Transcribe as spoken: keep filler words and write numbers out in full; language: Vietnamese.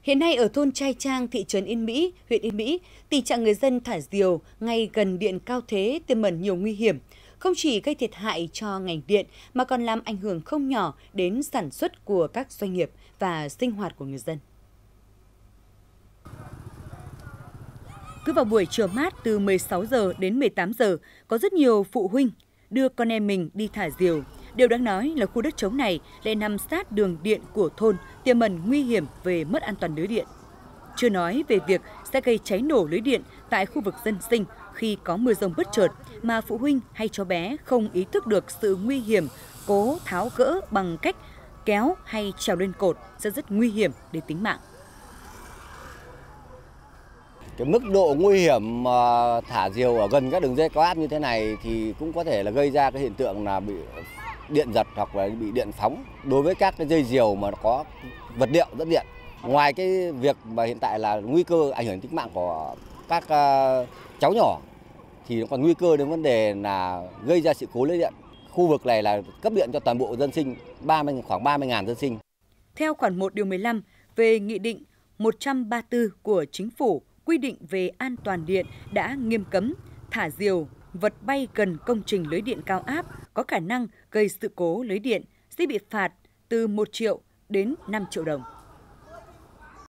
Hiện nay ở thôn Trai Trang, thị trấn Yên Mỹ, huyện Yên Mỹ, tình trạng người dân thả diều ngay gần điện cao thế tiềm ẩn nhiều nguy hiểm, không chỉ gây thiệt hại cho ngành điện mà còn làm ảnh hưởng không nhỏ đến sản xuất của các doanh nghiệp và sinh hoạt của người dân. Cứ vào buổi chiều mát từ mười sáu giờ đến mười tám giờ, có rất nhiều phụ huynh đưa con em mình đi thả diều. Điều đáng nói là khu đất trống này lại nằm sát đường điện của thôn, tiềm ẩn nguy hiểm về mất an toàn lưới điện. Chưa nói về việc sẽ gây cháy nổ lưới điện tại khu vực dân sinh khi có mưa dông bất chợt mà phụ huynh hay cháu bé không ý thức được sự nguy hiểm, cố tháo gỡ bằng cách kéo hay trèo lên cột sẽ rất nguy hiểm đến tính mạng. Cái mức độ nguy hiểm mà thả diều ở gần các đường dây cao áp như thế này thì cũng có thể là gây ra cái hiện tượng là bị điện giật hoặc là bị điện phóng đối với các cái dây diều mà nó có vật liệu dẫn điện. Ngoài cái việc mà hiện tại là nguy cơ ảnh hưởng tính mạng của các uh, cháu nhỏ thì nó còn nguy cơ đến vấn đề là gây ra sự cố lưới điện. Khu vực này là cấp điện cho toàn bộ dân sinh, ba mươi, khoảng ba mươi nghìn dân sinh. Theo khoản một điều mười lăm về Nghị định một trăm ba mươi tư của Chính phủ quy định về an toàn điện đã nghiêm cấm thả diều, vật bay gần công trình lưới điện cao áp có khả năng gây sự cố lưới điện sẽ bị phạt từ một triệu đến năm triệu đồng.